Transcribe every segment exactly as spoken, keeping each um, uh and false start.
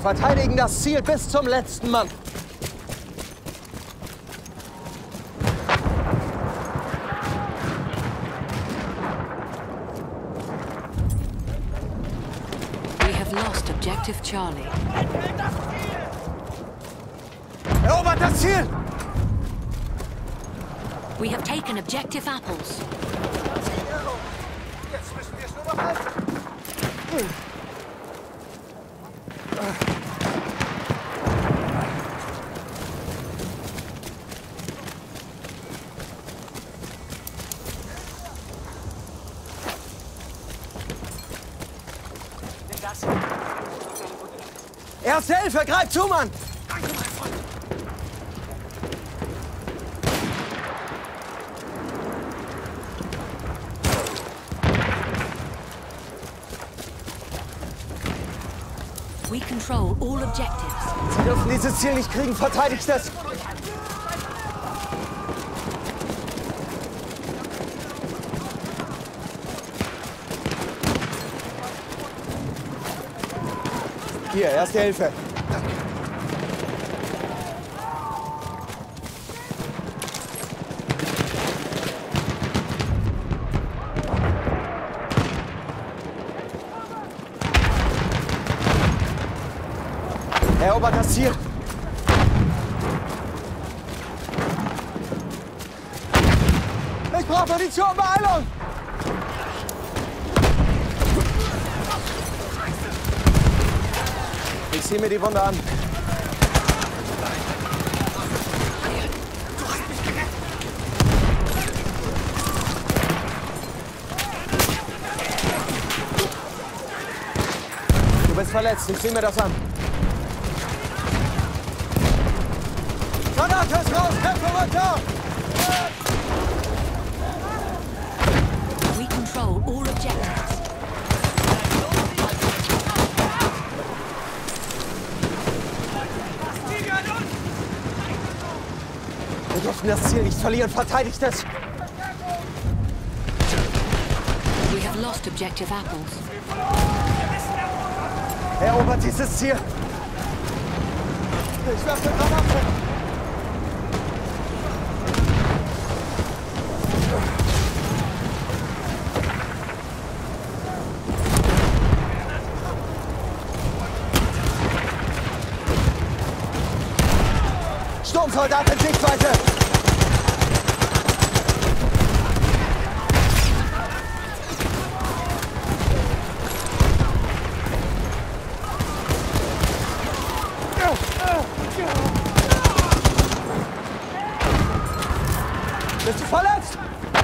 Wir verteidigen das Ziel bis zum letzten Mann. We have lost objective Charlie. Erobert das Ziel! We have taken objective apples. Jetzt müssen wir es nur noch halten. Erste Hilfe, greif zu, Mann! Danke, mein Freund! We control all objectives. Sie dürfen dieses Ziel nicht kriegen, verteidigt es! Hier, erste Hilfe. Erobert das Ziel. Ich brauche Munition, Beeilung! Ich sehe mir die Wunde an. Du bist verletzt, ich sehe mir das an. Granate ist raus, Kämpfe runter! We control all objectives. Wir dürfen das Ziel nicht verlieren, verteidigt es! We have lost objective apples. Erobert dieses Ziel! Ich werfe eine Granate! Sturmsoldat in Sichtweite! Bist du verletzt?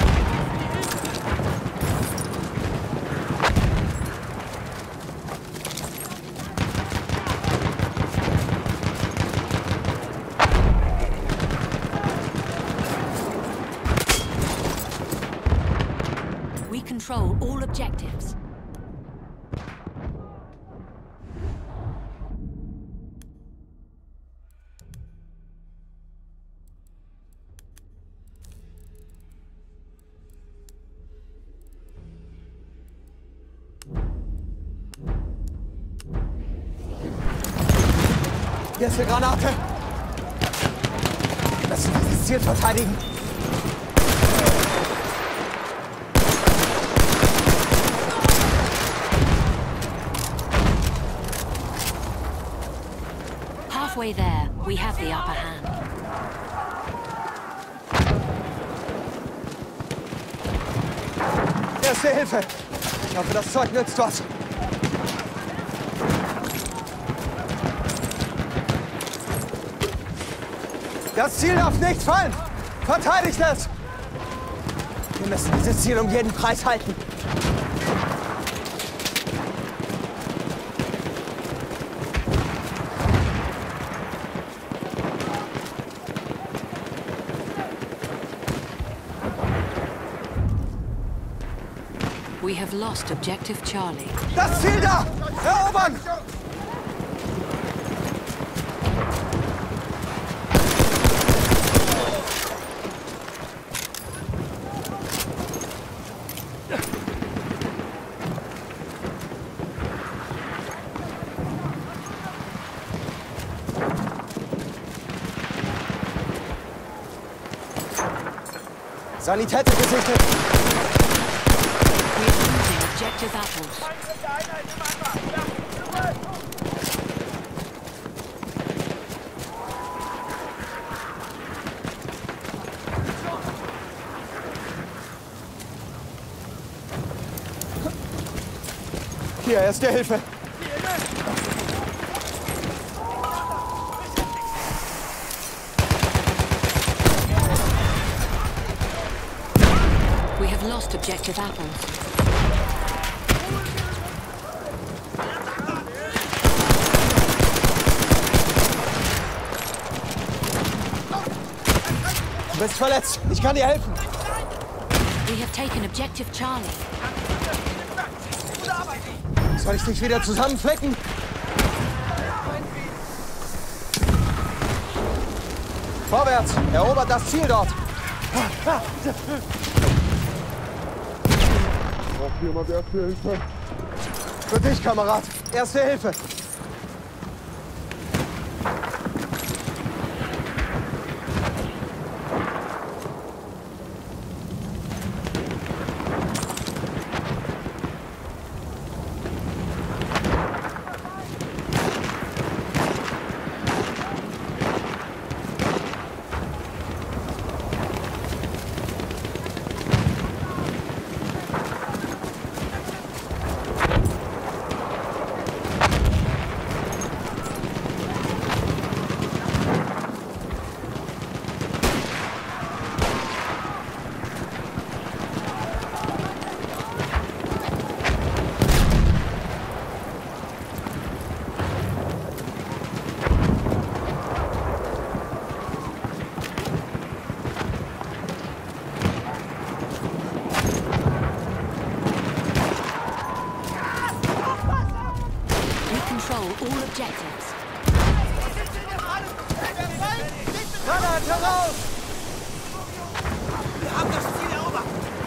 We control all objectives. Hier ist eine Granate! Lass uns dieses Ziel verteidigen! Halfway there, we have the upper hand. Erste Hilfe! Ich hoffe, das Zeug nützt was. Das Ziel darf nicht fallen! Verteidigt es! Wir müssen dieses Ziel um jeden Preis halten. We have lost objective Charlie. Das Ziel da! Erobern! Sanitäter gesichtet. We are losing objective apples. Hier, erste Hilfe. We have lost objective apples. Du bist verletzt. Ich kann dir helfen. We have taken objective Charlie. Soll ich dich wieder zusammenflecken? Vorwärts! Erobert das Ziel dort! Braucht jemand Erste Hilfe? Für dich, Kamerad! Erste Hilfe! All objectives. Granat, heraus! Wir haben das Ziel erobert!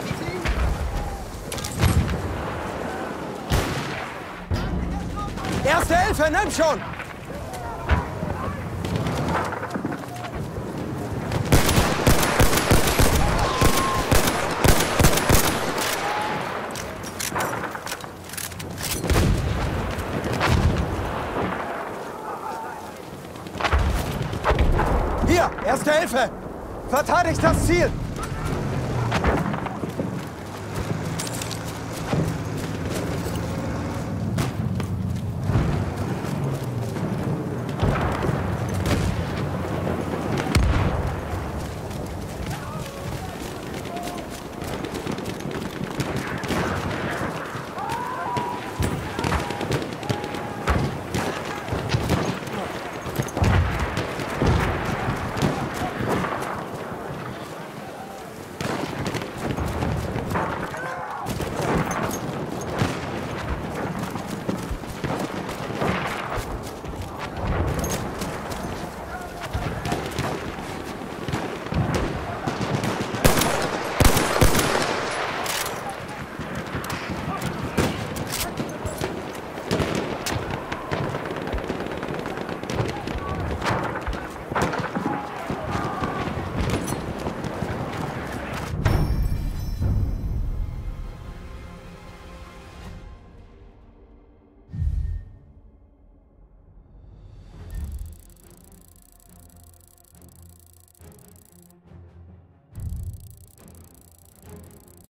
Erste Hilfe, nimm schon! Hier, Erste Hilfe! Verteidigt das Ziel!